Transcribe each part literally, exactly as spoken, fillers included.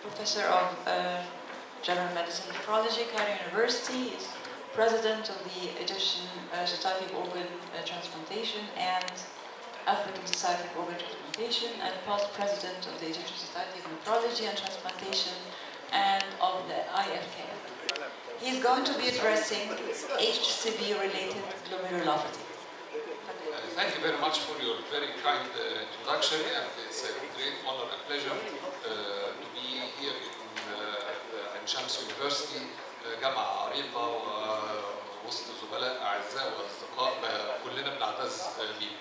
Professor of uh, General Medicine and Nephrology, Cairo University. He's President of the Egyptian uh, Society of Organ uh, Transplantation and African Society of Organ Transplantation, and past President of the Egyptian Society of Nephrology and Transplantation and of the I F K. He's going to be addressing H C V-related glomerulopathy. Uh, thank you very much for your very kind uh, introduction, and it's a great honor and pleasure uh, to be here in uh, Ain Shams University, جامعة عريقة ووسط زملاء أعزاء وأصدقاء كلنا بنعتز بيهم.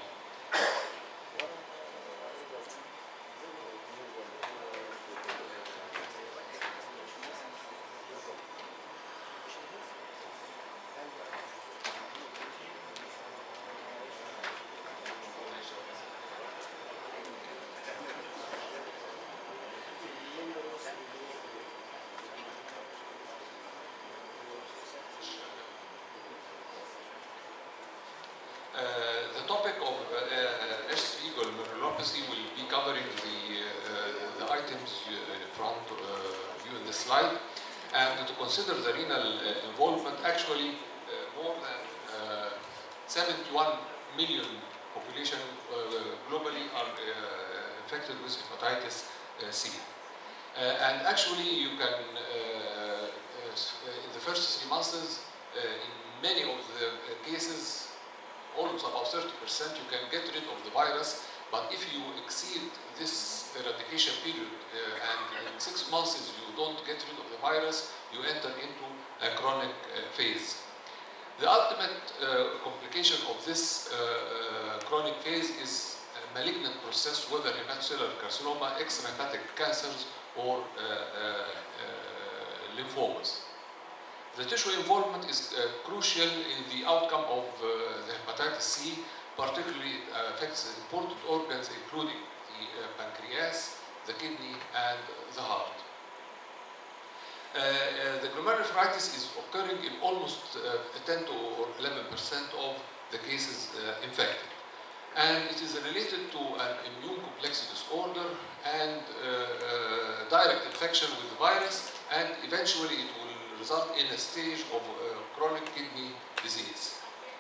Uh, the topic of uh, H C V glomerulopathy will be covering the, uh, the items in front of uh, you in the slide. And to consider the renal uh, involvement, actually uh, more than uh, seventy-one million population uh, globally are uh, infected with hepatitis uh, C. Uh, and actually you can, uh, uh, in the first three months, uh, in many of the cases, almost about thirty percent, you can get rid of the virus, but if you exceed this eradication period uh, and in six months you don't get rid of the virus, you enter into a chronic uh, phase. The ultimate uh, complication of this uh, uh, chronic phase is a malignant process, whether hepatocellular carcinoma, extrahepatic cancers, or uh, uh, uh, lymphomas. The tissue involvement is uh, crucial in the outcome of uh, the hepatitis C, particularly uh, affects important organs including the uh, pancreas, the kidney, and the heart. Uh, uh, the glomerulonephritis is occurring in almost uh, ten to eleven percent of the cases uh, infected. And it is related to an immune complex disorder and uh, uh, direct infection with the virus, and eventually it will result in a stage of uh, chronic kidney disease.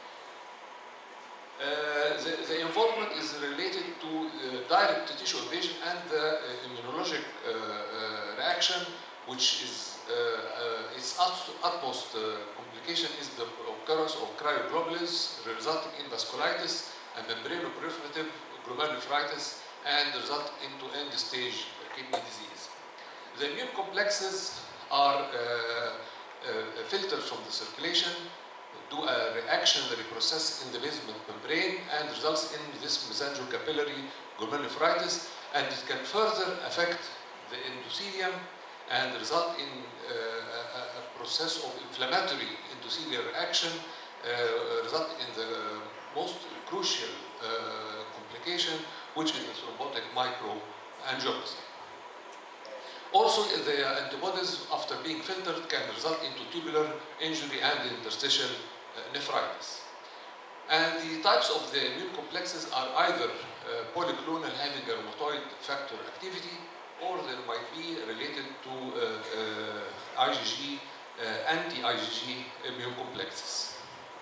Uh, the, the involvement is related to uh, direct tissue invasion and the uh, immunologic uh, uh, reaction, which is uh, uh, its utmost uh, complication is the occurrence of cryoglobulins resulting in vasculitis and membranoproliferative glomerulonephritis and result into end-stage kidney disease. The immune complexes are uh, uh, filtered from the circulation, do a reactionary process in the basement membrane, and results in this mesangiocapillary glomerulonephritis, and it can further affect the endothelium and result in uh, a, a process of inflammatory endothelial reaction, uh, result in the most crucial uh, complication, which is the thrombotic microangiopathy. Also, the antibodies, after being filtered, can result into tubular injury and interstitial uh, nephritis. And the types of the immune complexes are either uh, polyclonal having a rheumatoid factor activity, or they might be related to uh, uh, IgG, uh, anti-I G G immune complexes.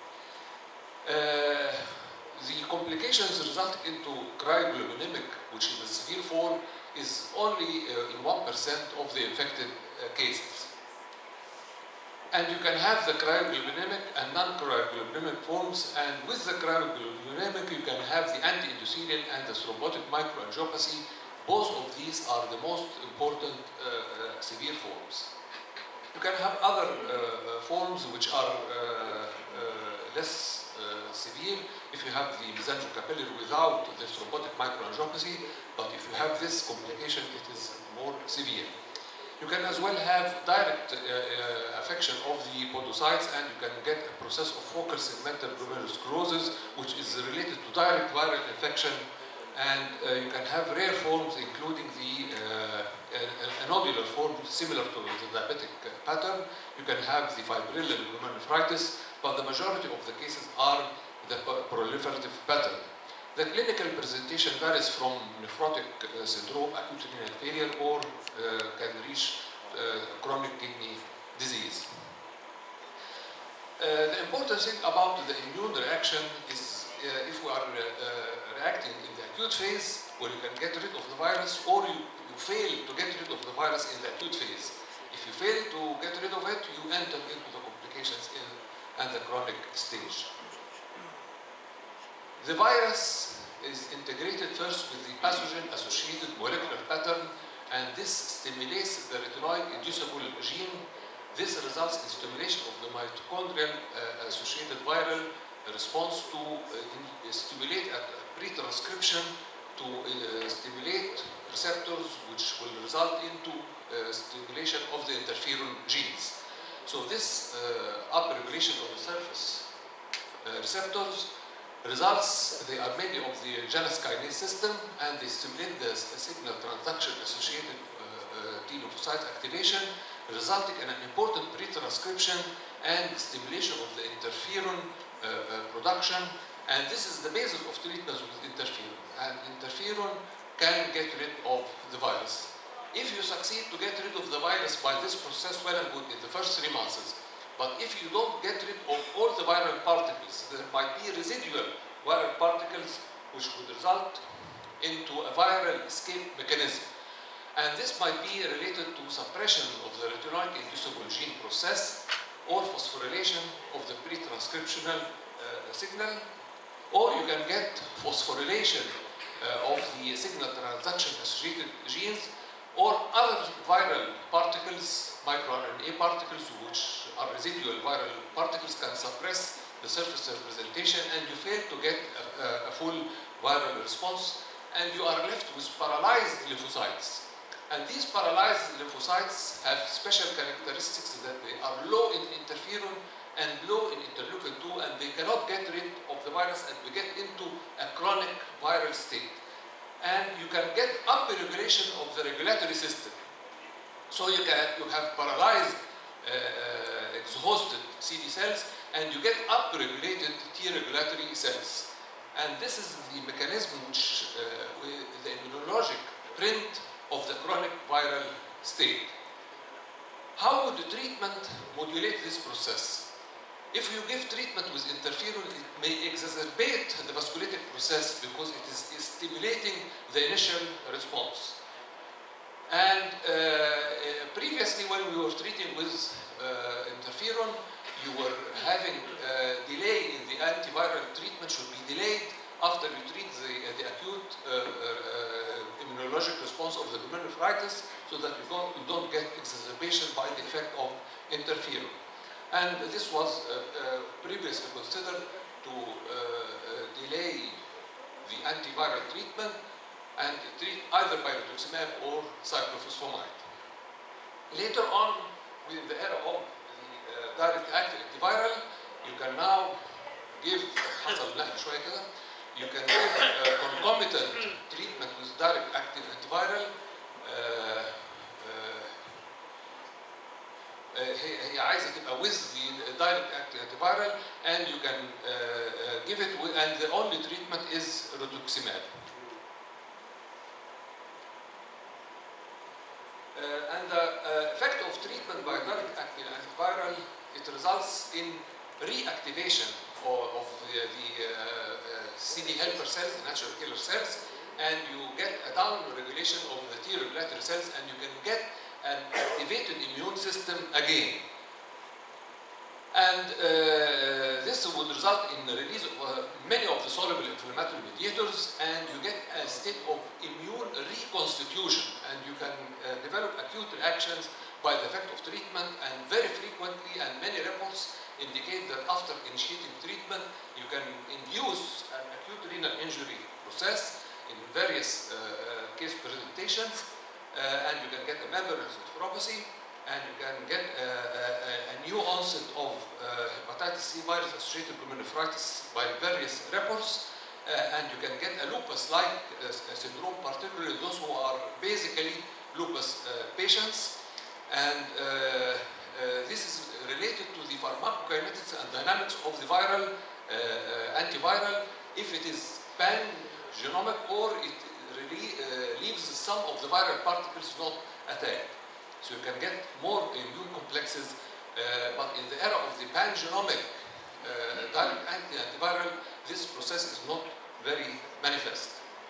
Uh, the complications result into cryoglobulinic, which is the severe form, is only uh, in one percent of the infected uh, cases. And you can have the cryoglobulinic and non-cryoglobulinic forms, and with the cryoglobulinic you can have the anti-endothelial and the thrombotic microangiopathy. Both of these are the most important uh, uh, severe forms. You can have other uh, forms which are uh, uh, less uh, severe if you have the mesangiocapillary without the thrombotic microangiopathy, but if you have this complication, it is more severe. You can as well have direct uh, uh, affection of the podocytes, and you can get a process of focal segmental glomerulosclerosis, which is related to direct viral infection. And uh, you can have rare forms, including the uh, nodular form, similar to the diabetic pattern. You can have the fibrillar glomerulonephritis, but the majority of the cases are the proliferative pattern. The clinical presentation varies from nephrotic uh, syndrome, acute renal failure, or uh, can reach uh, chronic kidney disease. Uh, the important thing about the immune reaction is uh, if we are uh, uh, reacting in the acute phase, where you can get rid of the virus, or you, you fail to get rid of the virus in the acute phase. If you fail to get rid of it, you enter into the complications in and the chronic stage. The virus is integrated first with the pathogen-associated molecular pattern, and this stimulates the retinoid-inducible gene. This results in stimulation of the mitochondrial-associated uh, viral response to uh, stimulate a pre-transcription to uh, stimulate receptors, which will result into uh, stimulation of the interferon genes. So this uh, upregulation of the surface uh, receptors results, they are many of the Janus kinase system, and they stimulate the signal transduction associated uh, uh, T lymphocyte activation, resulting in an important pre-transcription and stimulation of the interferon uh, uh, production. And this is the basis of treatments with interferon. And interferon can get rid of the virus. If you succeed to get rid of the virus by this process, well and good in the first three months. But if you don't get rid of all the viral particles, there might be residual viral particles which would result into a viral escape mechanism. And this might be related to suppression of the retinoid-inducible gene process or phosphorylation of the pre-transcriptional uh, signal, or you can get phosphorylation uh, of the signal transduction associated genes, or other viral particles, microRNA particles, which are residual viral particles, can suppress the surface representation, and you fail to get a, a full viral response, and you are left with paralyzed lymphocytes. And these paralyzed lymphocytes have special characteristics that they are low in interferon and low in interleukin two, and they cannot get rid of the virus, and we get into a chronic viral state. And you can get upregulation of the regulatory system. So you can you have paralyzed, uh, exhausted C D cells, and you get upregulated T regulatory cells. And this is the mechanism which, uh, with the immunologic print of the chronic viral state. How would the treatment modulate this process? If you give treatment with interferon, it may exacerbate the vasculitic process because it is, is stimulating the initial response. And uh, previously, when we were treating with uh, interferon, you were having uh, delay in the antiviral treatment should be delayed after you treat the, uh, the acute uh, uh, immunologic response of the glomerulonephritis, so that you don't, you don't get exacerbation by the effect of interferon. And this was uh, uh, previously considered to uh, uh, delay the antiviral treatment and treat either by rituximab or cyclophosphamide. Later on, with the era of the uh, direct acting antiviral, you can now give you can give uh, concomitant treatment with direct acting antiviral. Uh, هي عايزه تبقى with the direct acting antiviral, and you can uh, uh, give it with, and the only treatment is rituximab. Uh, and the uh, effect of treatment by direct acting antiviral, it results in reactivation of, of the, the uh, uh, C D helper cells, the natural killer cells, and you get a down regulation of the T regulatory cells, and you can get an activated immune system again. And uh, this would result in the release of uh, many of the soluble inflammatory mediators, and you get a state of immune reconstitution, and you can uh, develop acute reactions by the effect of treatment, and very frequently, and many reports indicate that after initiating treatment, you can induce an acute renal injury process in various uh, case presentations. Uh, and you can get a membranous nephropathy, and you can get a, a, a new onset of uh, hepatitis C virus associated glomerulonephritis by various reports, uh, and you can get a lupus-like uh, syndrome, particularly those who are basically lupus uh, patients. And uh, uh, this is related to the pharmacokinetics and dynamics of the viral uh, uh, antiviral. If it is pan-genomic or it really uh, leaves some of the viral particles not attacked. So you can get more immune complexes, uh, but in the era of the pan-genomic uh, direct antiviral, this process is not very manifest.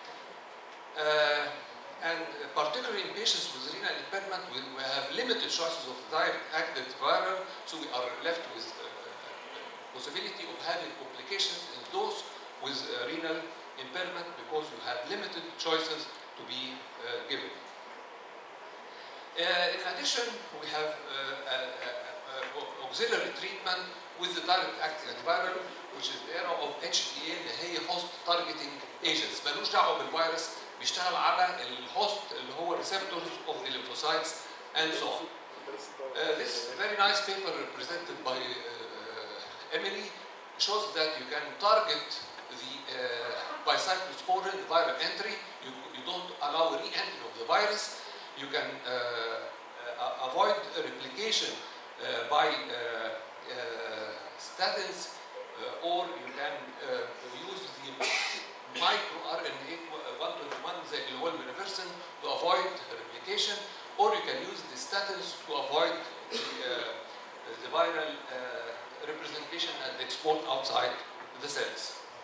Uh, and particularly in patients with renal impairment, we, we have limited choices of direct antiviral, so we are left with uh, possibility of having complications in those with uh, renal impairment because you have limited choices to be uh, given. Uh, in addition, we have uh, uh, uh, auxiliary treatment with the direct acting antiviral, which is the era of H D A اللي هي host targeting agents. ملوش دعوه بالفيروس، بيشتغل على الهوست اللي هو receptors of the lymphocytes and so on. Uh, this very nice paper presented by uh, Emily shows that you can target the uh, by cyclosporin, the viral entry. You, you don't allow re-entry of the virus. You can uh, uh, avoid replication uh, by uh, uh, statins, uh, or you can uh, use the micro R N A one twenty-one زي اللي هو الميرفيرسين to avoid replication, or you can use the statins to avoid the, uh, the viral uh, representation and export outside the cells.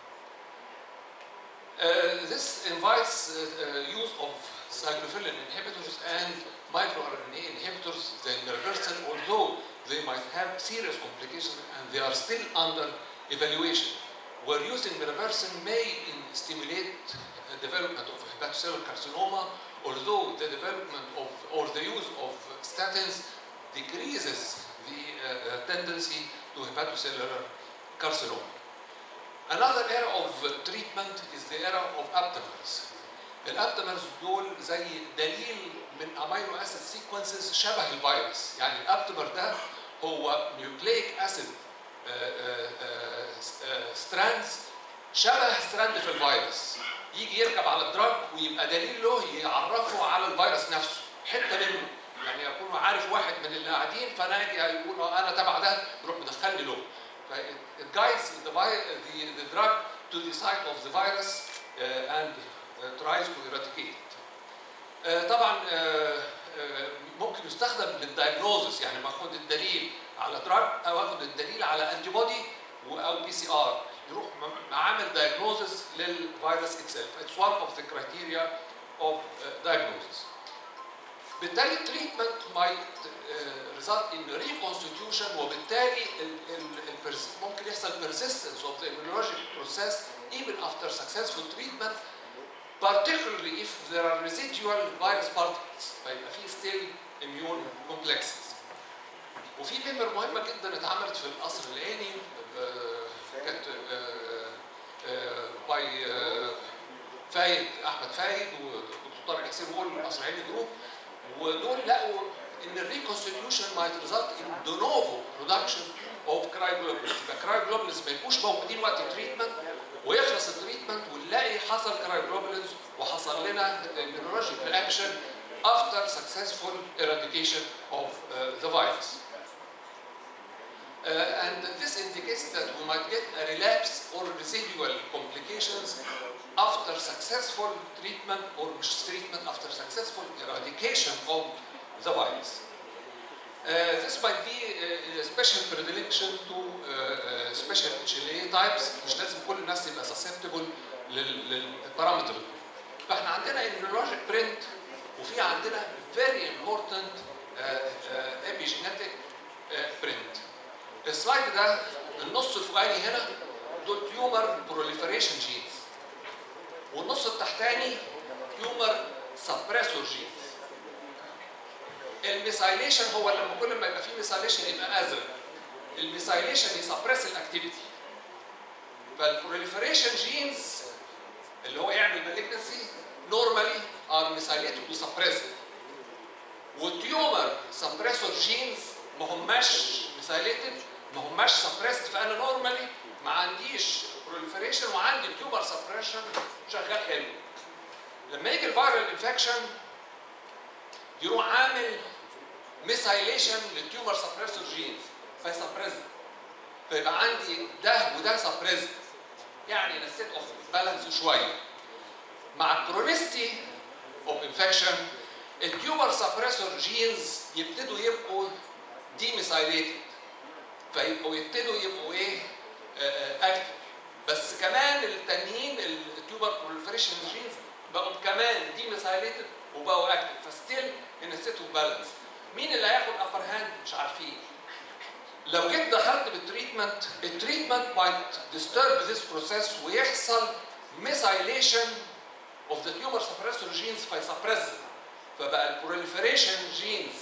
Uh, this invites uh, uh, use of cyclophilin inhibitors and microRNA inhibitors, the mirvetuximab, although they might have serious complications and they are still under evaluation. We're using mirvetuximab may stimulate the development of hepatocellular carcinoma, although the development of or the use of statins decreases the uh, tendency to hepatocellular carcinoma. Another era of treatment is the era of aptamers. الابتمرز دول زي دليل من امينو اسيد سيكونسز شبه الفيروس، يعني الابتمر ده هو نيوكليك اسيد ستراندز شبه ستراند في الفيروس، يجي يركب على الدراج ويبقى دليل له يعرفه على الفيروس نفسه، حته منه، يعني يكون عارف واحد من اللي قاعدين فانا اجي يقول انا تبع ده يروح مدخلني له. ف it guides the, the, the drug to the site of the virus uh, and uh, tries to eradicate it. uh, طبعا uh, uh, ممكن يستخدم للدايجنوزس، يعني باخد الدليل على دراج او اخد الدليل على انتي بودي او بي سي ار يروح عامل دايجنوزس للفيروس اتسيلف. It's one of the criteria of uh, diagnosis. بالتالي التريتمنت might uh, result in reconstitution، وبالتالي ال ال ممكن يحصل persistence of the immunologic process even after successful treatment, particularly if there are residual virus particles، فيبقى في still immune complexes. وفي بيبر مهمه جدا اتعملت في القصر العيني كانت باي فايد احمد فايد ودكتور طارق حسين هو القصر العيني جروب، ودول لقوا ان الريكونستيتيوشن might result in de novo production of cryoglobulins. يبقى cryoglobulins ما يبقوش موجودين وقت التريتمنت ويخلص التريتمنت ونلاقي حصل cryoglobulins وحصل لنا immunologic reaction after successful eradication of uh, the virus. Uh, and this indicates that we might get a relapse or residual complications after successful treatment or treatment after successful eradication of the virus. Uh, this might be a, a special predilection to uh, uh, special H L A types، مش لازم كل الناس يبقى susceptible للبارامتر. فاحنا عندنا immunologic print وفي عندنا very important uh, uh, epigenetic uh, print. السلايد ده النص الفوقاني هنا دول تيومر بروليفريشن جينز، والنص التحتاني تيومر سبريسور جينز. الميثايليشن هو لما كل ما يبقى فيه ميثايليشن يبقى ازرق، الميثايليشن يسبريس الاكتيفيتي. فالبروليفريشن جينز اللي هو يعمل مالجنسي نورمالي ار ميثايليتد وسبريسد، والتيومر سبريسور جينز ما هماش ميثايليتد ما هماش سبريسد، فانا نورمالي ما عنديش بروليفريشن وعندي تيومر سبريشن شغال حلو. لما يجي الفيرال انفكشن يروح عامل ميثايليشن للتيومر سبريسور جينز فيسبريس، فيبقى عندي ده وده سبريس. يعني in a state of balance شويه. مع الكرونيستي اوف انفكشن التيومر سبريسور جينز يبتدوا يبقوا ديميثايليتد، فيبقوا يبتدوا يبقوا ايه؟ اكتف. بس كمان التانيين التيوبر بروليفريشن جينز بقوا كمان ديميثايليتد وبقوا اكتف، فستيل ان ستيت اوف بالانس. مين اللي هياخد ابر هاند؟ مش عارفين. لو جيت دخلت بالتريتمنت، التريتمنت might disturb this process ويحصل methylation of the tumor suppressor genes فيسبرس، فبقى البروليفريشن جينز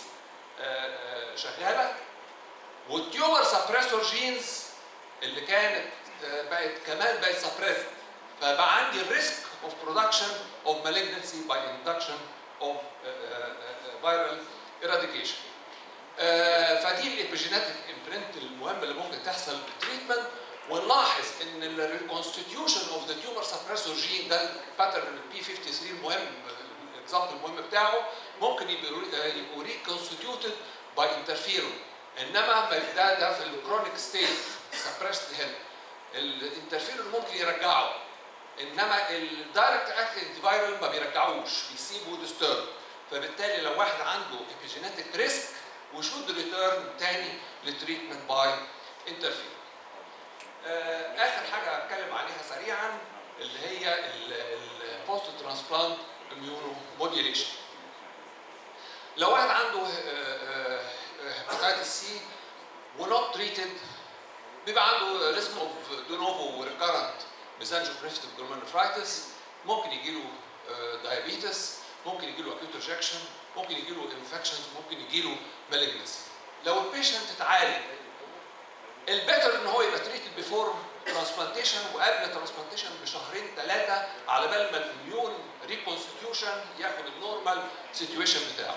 شغاله والتيومر سبريسور جينز اللي كانت بقت كمان بقت سبريسد، فبقى عندي الريسك اوف برودكشن اوف malignancy by induction of viral eradication. فدي الابيجينيتيك امبرنت المهمه اللي ممكن تحصل بالتريتمنت. ونلاحظ ان الريكونستيتيوشن اوف ذا تيومر سبريسور جين ده الباترن البي خمسة وخمسين المهم، الاكزامبل المهم بتاعه ممكن يبقوا ريكونستيتيوتد باي انترفيرون، انما ده ده في الكرونيك ستيت سبريسد هنا الانترفيرون ممكن يرجعه، انما الدايركت اكتنج فايرال ما بيرجعوش، بيسيبوا ديسترب. فبالتالي لو واحد عنده epigenetic ريسك وشود ريتيرن تاني للتريتمنت باي انترفيرون. اخر حاجه هتكلم عليها سريعا اللي هي البوست ترانسبلانت اميونو موديوليشن. لو واحد عنده هيباتيتس سي ونوت تريتد بيبقى عنده ريسك اوف دونوفو وريكارنت ميزانجيوبريفتيف جلوميرولوباثي، ممكن يجي له دايابيتس، ممكن يجي له اكيوت ريجكشن، ممكن يجي له انفكشنز، ممكن يجي له مالجنسي. لو البيشنت اتعالج البيتر ان هو يبقى تريتد بيفور ترانسبلانتيشن وقبل ترانسبلانتيشن بشهرين ثلاثه على بال ما الاميون ريكونستيتيوشن ياخد النورمال سيتويشن بتاعه.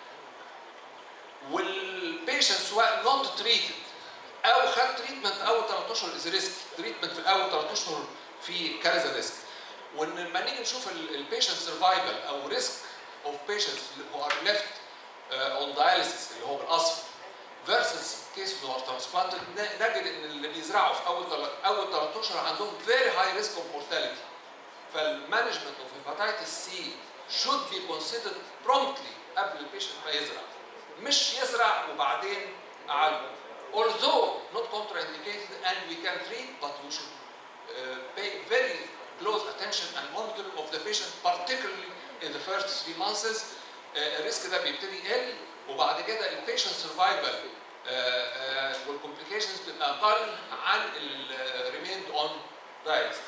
والبيشنت سواء نوت تريتد او خد تريتمنت اول ثلاث اشهر از ريسك، تريتمنت في الاول ثلاث اشهر في كارثه ريسك. وان لما نيجي نشوف البيشنت سرفايفل او ريسك اوف بيشنتس who are left uh, on dialysis اللي هو بالاصفر versus cases who are transplanted نجد ان اللي بيزرعوا في اول اول ثلاث اشهر عندهم very high risk of mortality. فالمانجمنت اوف هيباتيتس سي should be considered promptly قبل البيشنت ما يزرع، مش يزرع وبعدين اعالجه. Although not contraindicated and we can treat, but we should uh, pay very close attention and monitoring of the patient, particularly in the first three months. الريسك ده بيبتدي يقل وبعد كده البيشنت سرفايفل والكومبليكيشنز بتبقى اقل عن الريميند اون دايليسيس.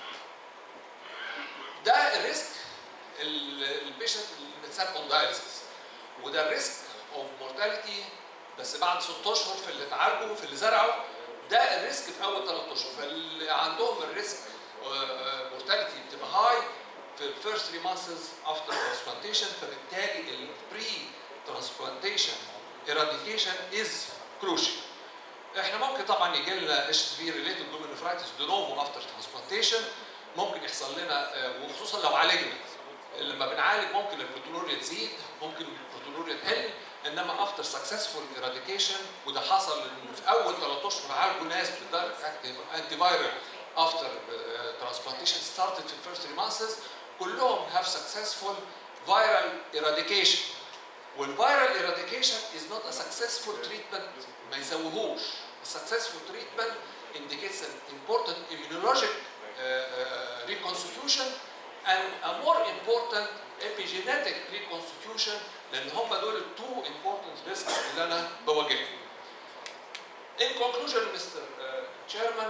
ده الريسك البيشنت اللي بتساب اون دايليسيس، وده الريسك اوف مورتاليتي بس بعد ست اشهر في اللي اتعالجوا في اللي زرعوا. ده الريسك في اول ثلاث اشهر، فاللي عندهم الريسك مورتاليتي بتبقى هاي في الفيرست ثري مانثز افتر ترانسبلانتيشن. فبالتالي البري ترانسبلانتيشن eradication از كروشال. احنا ممكن طبعا يجي لنا اتش سي في ريليتد جلوميرولوباثي دونوفو افتر ترانسبلانتيشن، ممكن يحصل لنا وخصوصا لو عالجنا. لما بنعالج ممكن البروتونوريا تزيد، ممكن البروتونوريا تقل، انما افتر سكسسفول eradication وده حصل ان في اول ثلاث اشهر عالجوا ناس بالدايركت اكتيف انتي فايرال افتر ترانسبلانتيشن ستارتد في الفيرست ثري مانثز كلهم هاف سكسسفول فايرال eradication. والفايرال eradication is not a successful treatment ما يسويهوش. السكسسفول treatment indicates an important immunologic uh, uh, reconstitution and a more important epigenetic reconstitution، لان هم دول التو important risks اللي انا بواجههم. In conclusion, Mister Uh, Chairman,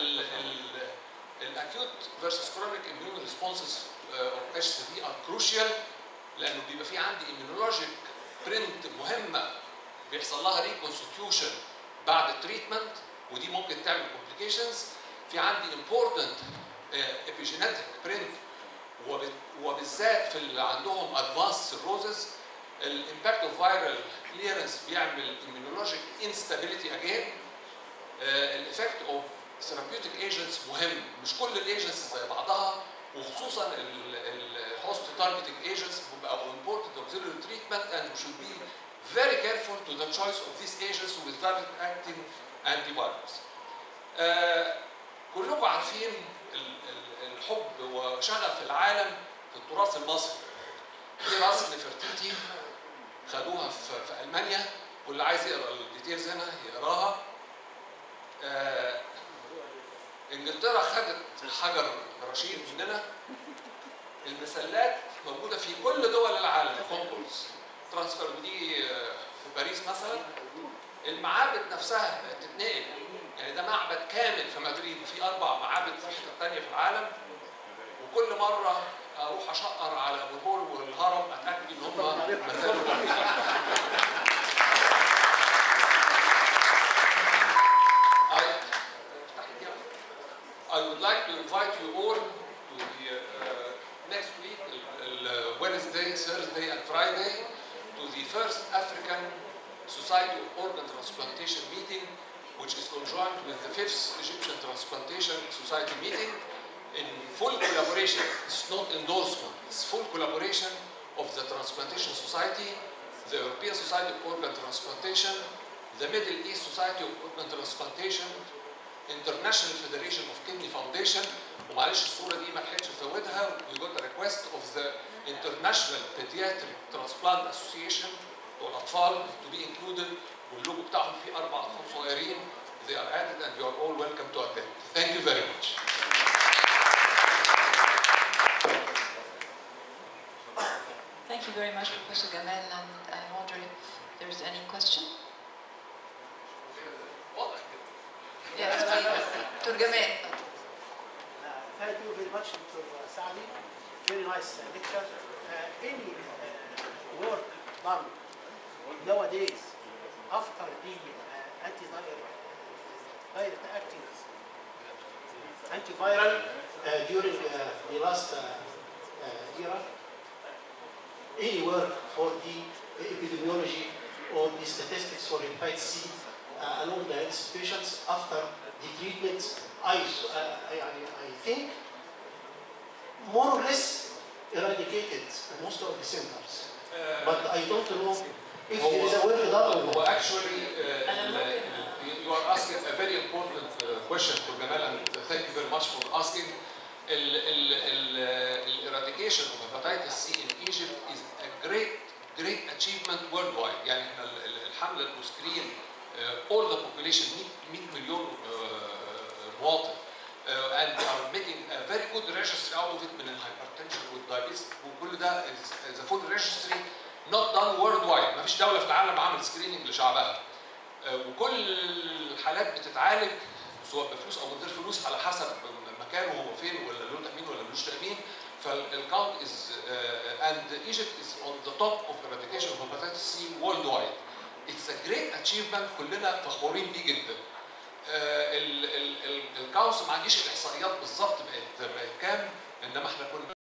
الacute versus chronic immune responses uh, of H C V are crucial لانه بيبقى في عندي immunologic print مهمه بيحصل لها reconstitution بعد التريتمنت ودي ممكن تعمل complications. في عندي important uh, epigenetic print وبالذات في اللي عندهم advanced cirrhosis. الامباكت اوف فايرال كليرنس بيعمل immunologic instability again. الافكت اوف ثيرابيوتيك ايجنتس مهم، مش كل الايجنتس زي بعضها وخصوصا الهوست تارجتنج ايجنتس بيبقى important auxiliary treatment and we should be very careful to the choice of these agents with target acting antibiotics. كلكم عارفين الحب وشغف العالم في التراث المصري. دي راس نفرتيتي خدوها في, في المانيا، واللي عايز يقرا الديتيلز هنا يقراها. آه انجلترا خدت حجر رشيد مننا. المسلات موجوده في كل دول العالم، كونكورس ترانسفير، ودي في باريس مثلا. المعابد نفسها تتنقل، يعني ده معبد كامل في مدريد، وفي اربع معابد في حته ثانيه في العالم، وكل مره اروح اشقر على ابو الهول والهرم اتاكد ان هم ما زالوا I would like to invite you all to the uh, next week, uh, Wednesday, Thursday, and Friday, to the first African Society of Organ Transplantation meeting, which is conjoined with the fifth Egyptian Transplantation Society meeting, in full collaboration. It's not endorsement, it's full collaboration of the Transplantation Society, the European Society of Organ Transplantation, the Middle East Society of Organ Transplantation, International Federation of Kidney Foundation. ومعلش الصورة دي ما لحقتش ازودها. We got a request of the International Pediatric Transplant Association والأطفال to be included، واللوجو بتاعهم فيه أربع أطفال صغيرين. They are added and you are all welcome to attend. Thank you very much. Thank you very much, Professor Gamal, and I wonder if there's any question. Yes, please. Doctor Gamal. Thank you very much, Doctor Saadi. Very nice uh, lecture. Uh, any uh, work done nowadays after the uh, anti-direct acting antiviral uh, during uh, the last uh, uh, era, any work for the epidemiology or the statistics for hepatitis C uh, along the patients after the treatment, I, uh, I, I think more or less eradicated most of the symptoms. Uh, but I don't know if there is a way to done. Well, actually, uh, you are asking a very important uh, question for Gamal, and thank you very much for asking. El, el, el, the eradication of hepatitis C in Egypt is a great, great achievement worldwide. يعني احنا الحملة البوسكرين uh, all the population مية مليون uh, مواطن. Uh, and we are making a very good registry out of it من الهايبرتنشن والدايابيتس، وكل ده is a full registry not done worldwide. ما فيش دولة في العالم عملت سكريننج لشعبها. uh, وكل الحالات بتتعالج سواء بفلوس او من غير فلوس على حسب مكانه هو فين، ولا له تامين ولا ملوش تامين. فالكاونت is uh, and Egypt is on the top of eradication of hepatitis C worldwide. It's a great achievement كلنا فخورين بيه جدا. الكاونس ما عنديش الاحصائيات بالظبط بقت بقت كام، انما احنا كنا